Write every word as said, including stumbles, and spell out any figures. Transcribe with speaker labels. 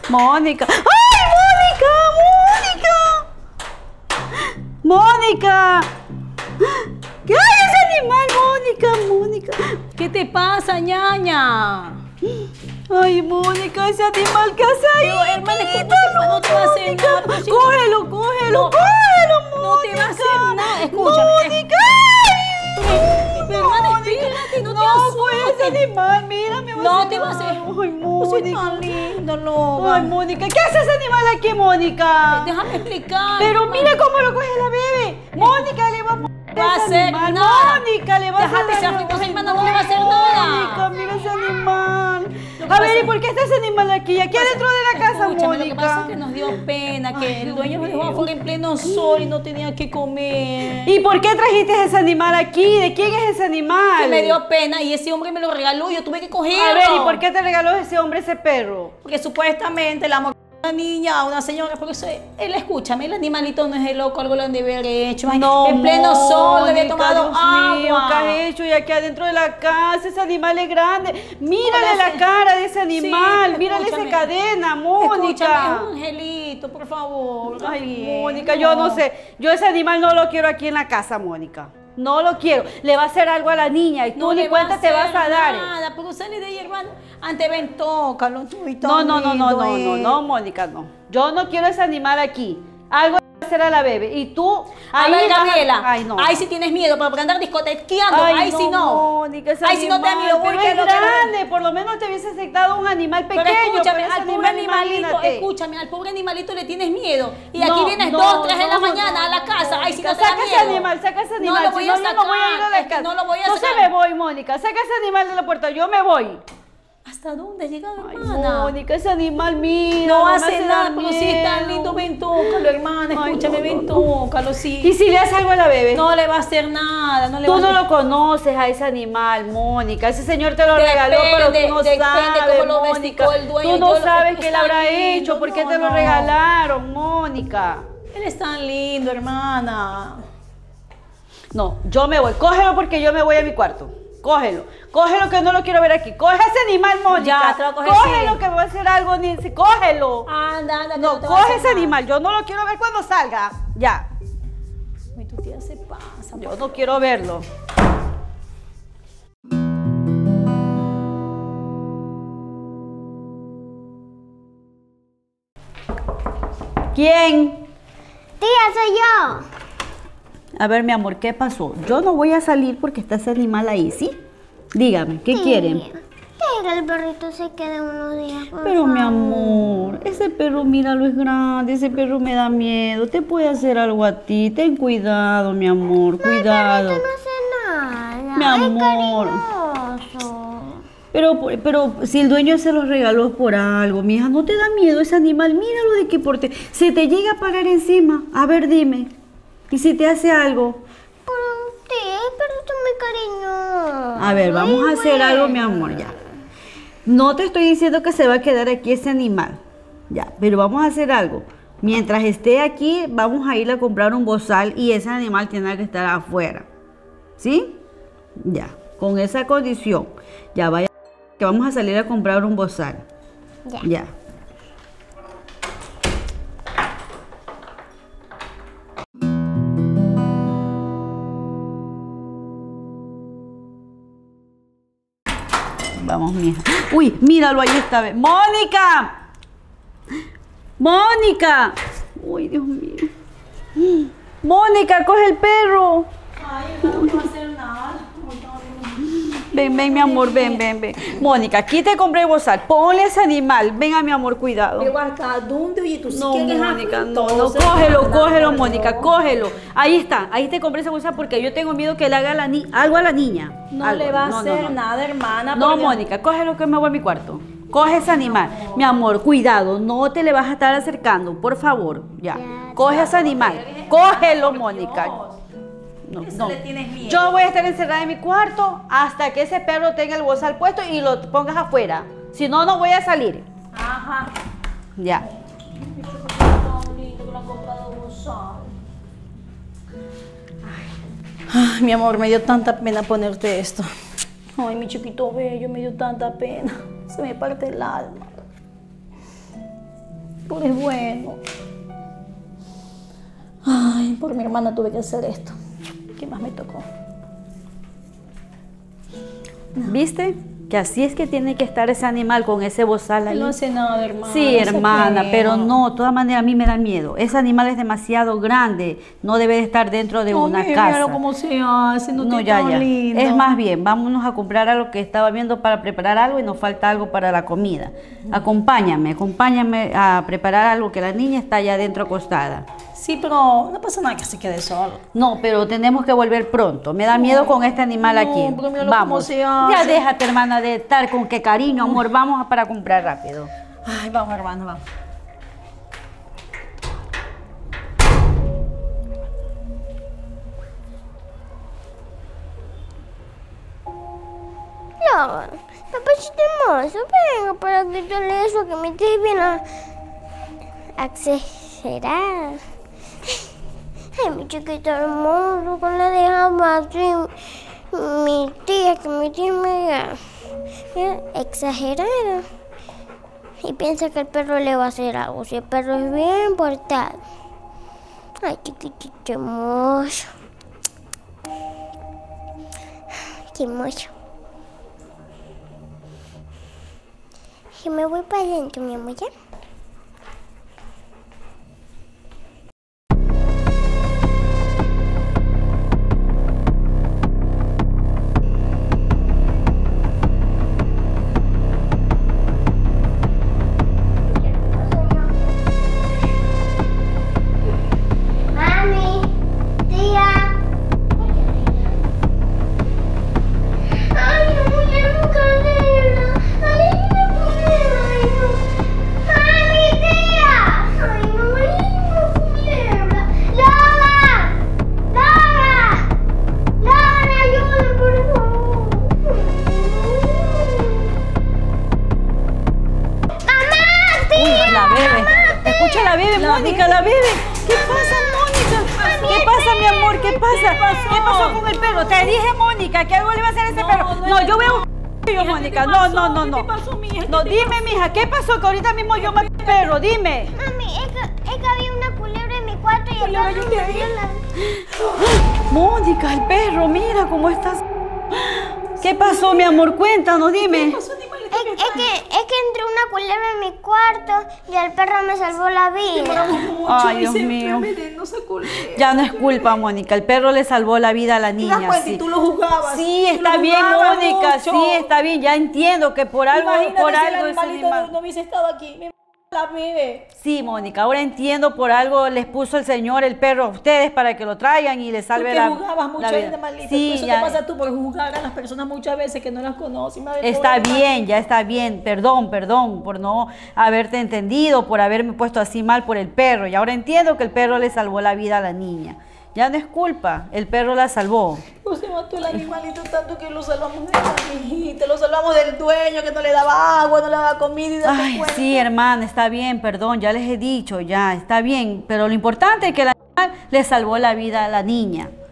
Speaker 1: Mónica. ¡Ay, Mónica! ¡Mónica! ¡Mónica! ¿Qué hay ese animal, Mónica? Mónica.
Speaker 2: ¿Qué te pasa, ñaña?
Speaker 1: Ay, Mónica, ese animal que hace ahí.
Speaker 2: Pero, hermana, ¿cómo no te va a hacer nada? Pero si-
Speaker 1: Cógelo, cógelo,
Speaker 2: No,
Speaker 1: cógelo, Mónica.
Speaker 2: no te va a hacer nada. Escúchame.
Speaker 1: Mónica. Ay,
Speaker 2: Pero, hermana,
Speaker 1: Mónica.
Speaker 2: espérate, no te
Speaker 1: No, pues ese
Speaker 2: asustes.
Speaker 1: animal, mira, me va a
Speaker 2: No
Speaker 1: hacer
Speaker 2: te va a hacer.
Speaker 1: Ay,
Speaker 2: No soy
Speaker 1: Mónica.
Speaker 2: tan lindo, loca.
Speaker 1: Ay, Mónica, ¿qué hace ese animal aquí, Mónica?
Speaker 2: Déjame explicar.
Speaker 1: Pero mira cómo lo coge la bebé. Mónica le va a poner
Speaker 2: No va a
Speaker 1: ese
Speaker 2: hacer
Speaker 1: animal.
Speaker 2: nada.
Speaker 1: Mónica le va a hacer
Speaker 2: Déjate ser
Speaker 1: daño.
Speaker 2: afectuosa, hermana, no le va a hacer nada.
Speaker 1: Mónica, mira ese animal.
Speaker 2: Lo que
Speaker 1: A ver,
Speaker 2: pasa-
Speaker 1: ¿y por qué está ese animal aquí? Aquí adentro de la casa,
Speaker 2: Escúchame,
Speaker 1: Mónica.
Speaker 2: lo que pasa es que nos dio pena, que
Speaker 1: Ay,
Speaker 2: el
Speaker 1: Dios
Speaker 2: dueño nos dejó
Speaker 1: mío.
Speaker 2: afuera en pleno sol y no tenía que comer.
Speaker 1: ¿Y por qué trajiste ese animal aquí? ¿De quién es ese animal?
Speaker 2: Que me dio pena y ese hombre me lo regaló y yo tuve que cogerlo.
Speaker 1: A ver, ¿y por qué te regaló ese hombre ese perro?
Speaker 2: Porque supuestamente la amor a una niña, a una señora, porque eso, él, escúchame, el animalito no es el loco, algo le han de haber hecho. Ay, en pleno sol, le había
Speaker 1: Mónica,
Speaker 2: tomado
Speaker 1: Dios mío,
Speaker 2: agua.
Speaker 1: ¿qué has hecho? Y aquí adentro de la casa, ese animal es grande. Mírale
Speaker 2: ¿Cómo le
Speaker 1: la
Speaker 2: hace?
Speaker 1: cara de ese animal,
Speaker 2: Sí,
Speaker 1: mírale esa
Speaker 2: escúchame.
Speaker 1: cadena,
Speaker 2: Escúchame,
Speaker 1: Mónica.
Speaker 2: es un angelito, por favor.
Speaker 1: Ay,
Speaker 2: bien,
Speaker 1: Mónica, yo no sé. Yo ese animal no lo quiero aquí en la casa, Mónica. No lo quiero. Le va a hacer algo a la niña y tú
Speaker 2: No
Speaker 1: ni
Speaker 2: le va
Speaker 1: cuenta
Speaker 2: a
Speaker 1: te vas
Speaker 2: hacer
Speaker 1: a dar.
Speaker 2: nada, pero sale de ahí, hermano. Ante ven, tócalo, tú y
Speaker 1: No, no, no, no,
Speaker 2: lindo
Speaker 1: no, no,
Speaker 2: es.
Speaker 1: no, Mónica, no. Yo no quiero ese animal aquí. Algo le va a hacer a la bebé. Y tú,
Speaker 2: A
Speaker 1: ahí
Speaker 2: ver,
Speaker 1: vas a-
Speaker 2: Gabriela,
Speaker 1: Ay, no.
Speaker 2: ahí sí tienes miedo, pero por andar discotequeando,
Speaker 1: Ay,
Speaker 2: ahí sí no.
Speaker 1: Mónica, ese
Speaker 2: Ahí sí no te da
Speaker 1: animal,
Speaker 2: miedo,
Speaker 1: pero
Speaker 2: porque
Speaker 1: es
Speaker 2: lo que no-
Speaker 1: grande, por lo menos te hubiese aceptado un animal pequeño.
Speaker 2: Pero escúchame,
Speaker 1: pero ese
Speaker 2: al pobre
Speaker 1: animal,
Speaker 2: animalito,
Speaker 1: imagínate.
Speaker 2: escúchame, al pobre animalito le tienes miedo. Y
Speaker 1: No,
Speaker 2: aquí vienes
Speaker 1: no,
Speaker 2: dos, tres de la
Speaker 1: no,
Speaker 2: mañana
Speaker 1: no,
Speaker 2: a la
Speaker 1: no,
Speaker 2: casa, ahí sí no te
Speaker 1: Mónica,
Speaker 2: da
Speaker 1: saca
Speaker 2: miedo.
Speaker 1: ese animal, saca ese animal.
Speaker 2: No lo voy
Speaker 1: si
Speaker 2: a
Speaker 1: no, yo no voy a ir a
Speaker 2: sacar,
Speaker 1: la
Speaker 2: es que
Speaker 1: casa.
Speaker 2: no lo voy a
Speaker 1: Entonces
Speaker 2: sacar.
Speaker 1: me voy, Mónica. Saca ese animal de la puerta, yo me voy.
Speaker 2: ¿Hasta dónde has llegado,
Speaker 1: Ay,
Speaker 2: hermana?
Speaker 1: Mónica, ese animal, mira.
Speaker 2: No
Speaker 1: me
Speaker 2: hace
Speaker 1: dar
Speaker 2: nada, pero si es tan
Speaker 1: miedo.
Speaker 2: lindo, ven, tócalo, hermana,
Speaker 1: Ay,
Speaker 2: escúchame,
Speaker 1: no,
Speaker 2: ven,
Speaker 1: no,
Speaker 2: tócalo, sí.
Speaker 1: ¿Y si le hace algo a la bebé?
Speaker 2: No le va a hacer nada, no le
Speaker 1: Tú
Speaker 2: va a
Speaker 1: no
Speaker 2: hacer
Speaker 1: lo conoces a ese animal, Mónica. Ese señor te lo
Speaker 2: Depende,
Speaker 1: regaló, pero tú no
Speaker 2: depende
Speaker 1: sabes,
Speaker 2: cómo lo
Speaker 1: Mónica.
Speaker 2: vesticó el dueño,
Speaker 1: Tú no
Speaker 2: yo lo-
Speaker 1: sabes
Speaker 2: es que
Speaker 1: qué le
Speaker 2: está
Speaker 1: habrá
Speaker 2: lindo,
Speaker 1: hecho, por qué
Speaker 2: no,
Speaker 1: te lo
Speaker 2: no.
Speaker 1: regalaron, Mónica.
Speaker 2: Él es tan lindo, hermana.
Speaker 1: No, yo me voy. Cógelo porque yo me voy a mi cuarto. Cógelo. Cógelo que no lo quiero ver aquí. Coge ese animal, Mónica.
Speaker 2: Ya, te lo coges,
Speaker 1: Cógelo
Speaker 2: sí.
Speaker 1: que me va a hacer algo, Nancy. Cógelo.
Speaker 2: Anda, anda, que
Speaker 1: No,
Speaker 2: te va a
Speaker 1: coge
Speaker 2: hacer
Speaker 1: ese
Speaker 2: nada.
Speaker 1: animal. Yo no lo quiero ver cuando salga. Ya.
Speaker 2: Ay, tu tía se pasa.
Speaker 1: Yo no quiero verlo. ¿Quién?
Speaker 3: Tía, soy yo.
Speaker 1: A ver, mi amor, ¿qué pasó? Yo no voy a salir porque está ese animal ahí, ¿sí? Dígame, ¿qué
Speaker 3: Tía,
Speaker 1: quieren?
Speaker 3: Que el perrito se quede unos días, por
Speaker 1: Pero mi
Speaker 3: favor.
Speaker 1: amor, ese perro, míralo, es grande, ese perro me da miedo, te puede hacer algo a ti, ten cuidado, mi amor, cuidado.
Speaker 3: El perrito no hace nada.
Speaker 1: Mi amor.
Speaker 3: Es cariñoso.
Speaker 1: Pero, pero si el dueño se los regaló por algo, mi hija, ¿no te da miedo ese animal? Míralo de que por te, se te llega a parar encima. A ver, dime. ¿Y si te hace algo?
Speaker 3: Pero, tía, el perrito es muy cariñoso.
Speaker 1: A ver, vamos
Speaker 3: Muy
Speaker 1: a hacer algo, mi
Speaker 3: bueno.
Speaker 1: amor, ya. No te estoy diciendo que se va a quedar aquí ese animal, ya, pero vamos a hacer algo. Mientras esté aquí, vamos a ir a comprar un bozal y ese animal tiene que estar afuera. ¿Sí? Ya, con esa condición. Ya vaya, que vamos a salir a comprar un bozal.
Speaker 3: Ya.
Speaker 1: Ya. Vamos, mija. Uy, míralo, ahí está. ve. ¡Mónica! ¡Mónica! Uy, Dios mío. ¡Mónica, coge el perro!
Speaker 2: Ay, no va a hacer nada.
Speaker 1: Ven, ven, mi amor, ven, ven, ven. Mónica, aquí te compré bozal. Ponle ese animal. Venga, mi amor, cuidado.
Speaker 2: Pero ¿hasta dónde? Oye, tú sí
Speaker 1: No,
Speaker 2: que eres
Speaker 1: Mónica, no, no,
Speaker 2: afrentosa,
Speaker 1: cógelo,
Speaker 2: hermana,
Speaker 1: cógelo,
Speaker 2: por
Speaker 1: Mónica,
Speaker 2: Dios.
Speaker 1: cógelo. Ahí está, ahí te compré esa bolsa porque yo tengo miedo que le haga la ni algo a la niña.
Speaker 2: No
Speaker 1: Algo.
Speaker 2: le va a
Speaker 1: No, no,
Speaker 2: hacer
Speaker 1: no.
Speaker 2: nada, hermana.
Speaker 1: No,
Speaker 2: porque-
Speaker 1: Mónica, cógelo que me voy a mi cuarto. Coge ese animal. Mi amor, cuidado, no te le vas a estar acercando, por favor. Ya.
Speaker 3: Ya,
Speaker 1: Coge ese animal. Cógelo, Mónica. No,
Speaker 2: Eso
Speaker 1: no.
Speaker 2: le tienes miedo.
Speaker 1: Yo voy a estar encerrada en mi cuarto hasta que ese perro tenga el bozal puesto y lo pongas afuera. Si no, no voy a salir.
Speaker 2: Ajá.
Speaker 1: Ya.
Speaker 2: Tan lindo que lo han comprado bozal. Ay, mi amor, me dio tanta pena ponerte esto. Ay, mi chiquito bello, me dio tanta pena. Se me parte el alma. Por es bueno. Ay, por mi hermana tuve que hacer esto. ¿Qué más me tocó?
Speaker 1: ¿Viste? Que así es que tiene que estar ese animal con ese bozal ahí.
Speaker 2: No hace nada, hermana.
Speaker 1: Sí,
Speaker 2: no se
Speaker 1: hermana,
Speaker 2: puede.
Speaker 1: pero no, de todas maneras a mí me da miedo. Ese animal es demasiado grande, no debe de estar dentro de
Speaker 2: No,
Speaker 1: una
Speaker 2: mira,
Speaker 1: casa.
Speaker 2: míralo cómo se hace, no,
Speaker 1: No,
Speaker 2: tiene
Speaker 1: ya,
Speaker 2: tan
Speaker 1: ya.
Speaker 2: lindo.
Speaker 1: Es más bien, vámonos a comprar algo que estaba viendo para preparar algo y nos falta algo para la comida. Acompáñame, acompáñame a preparar algo que la niña está allá adentro acostada.
Speaker 2: Sí, pero no pasa nada que se quede solo.
Speaker 1: No, pero tenemos que volver pronto. Me da miedo con este animal
Speaker 2: no,
Speaker 1: aquí.
Speaker 2: pero míralo cómo
Speaker 1: Vamos.
Speaker 2: se hace.
Speaker 1: Ya déjate, hermana, de estar con qué cariño, amor. Vamos a para comprar rápido.
Speaker 2: Ay, vamos, hermano, vamos.
Speaker 3: No, papacito hermoso, venga para quitarle eso que me tiene bien a... exagerada. Ay, mi chiquito hermoso, que le dejaba así mi tía, que me tiene media exagerada. Y piensa que el perro le va a hacer algo, si el perro es bien portado. Ay, chiquitito hermoso. Qué hermoso. Y me voy para adentro, mi amor, ¿ya? Mami, tía. Ay, no, ya no cadena. Ay, no puedo. Ay, no. Mami, tía. Ay, no, ay, no puedo. Lola, Lola, Lola, ayuda, por favor. Mamá, tía.
Speaker 1: Uy, la bebe. Escucha la bebe, Mónica, la bebe. ¿Qué pasa, Mónica? ¿Qué pasa, mi amor? ¿Qué pasa? ¿Qué pasó con el perro? Te dije, Mónica, que algo le iba a hacer a ese
Speaker 2: No,
Speaker 1: perro.
Speaker 2: no,
Speaker 1: No,
Speaker 2: no,
Speaker 1: yo voy a
Speaker 2: no.
Speaker 1: buscar yo,
Speaker 2: Mija,
Speaker 1: Mónica.
Speaker 2: ¿qué te
Speaker 1: No,
Speaker 2: pasó?
Speaker 1: no, no,
Speaker 2: ¿Qué
Speaker 1: no.
Speaker 2: te pasó, mija?
Speaker 1: No,
Speaker 2: ¿Qué te
Speaker 1: dime, mija, ¿qué pasó? Que ahorita mismo yo me perro, dime.
Speaker 3: Mami, es que, es que había una culebra en mi cuarto y el
Speaker 2: Culebra,
Speaker 3: perro
Speaker 2: yo te
Speaker 3: me
Speaker 2: vi.
Speaker 3: dio la...
Speaker 1: Mónica, el perro, mira cómo estás. ¿Qué pasó, mi amor? Cuéntanos, dime.
Speaker 2: Pasó, animalito,
Speaker 3: Es,
Speaker 2: ¿qué
Speaker 3: es que, es que entró una culebra en mi cuarto y el perro me salvó la vida.
Speaker 2: Demoramos mucho
Speaker 1: Ay,
Speaker 2: y
Speaker 1: Dios
Speaker 2: se
Speaker 1: mío.
Speaker 2: fue venenosa culebra.
Speaker 1: Ya no es culpa, Mónica. El perro le salvó la vida a la
Speaker 2: ¿Te das
Speaker 1: niña.
Speaker 2: cuenta?
Speaker 1: Sí,
Speaker 2: Y tú lo juzgabas.
Speaker 1: Sí,
Speaker 2: Tú
Speaker 1: está
Speaker 2: lo
Speaker 1: bien,
Speaker 2: juzgabas
Speaker 1: Mónica.
Speaker 2: mucho.
Speaker 1: Sí, está bien. Ya entiendo que por algo,
Speaker 2: Imagínate
Speaker 1: por
Speaker 2: si el
Speaker 1: algo ese
Speaker 2: animalito
Speaker 1: animal.
Speaker 2: no, no hubiese estado aquí. Mi la vive.
Speaker 1: Sí, Mónica, ahora entiendo por algo les puso el Señor el perro a ustedes para que lo traigan y les
Speaker 2: Tú
Speaker 1: salve
Speaker 2: que
Speaker 1: la,
Speaker 2: juzgabas mucho
Speaker 1: la
Speaker 2: a
Speaker 1: vida.
Speaker 2: animalitos.
Speaker 1: Sí,
Speaker 2: Eso
Speaker 1: ya.
Speaker 2: te pasa tú por juzgar a las personas muchas veces que no las conoces. Madre,
Speaker 1: Está
Speaker 2: pobre
Speaker 1: bien, ya está bien. Perdón, perdón por no haberte entendido, por haberme puesto así mal por el perro. Y ahora entiendo que el perro le salvó la vida a la niña. Ya no es culpa, el perro la salvó.
Speaker 2: Pues se mató el animalito tanto que lo salvamos de la mijita, lo salvamos del dueño que no le daba agua, no le daba comida y date
Speaker 1: Ay,
Speaker 2: cuenta.
Speaker 1: sí, hermana, está bien, perdón, ya les he dicho, ya, está bien. Pero lo importante es que el animal le salvó la vida a la niña.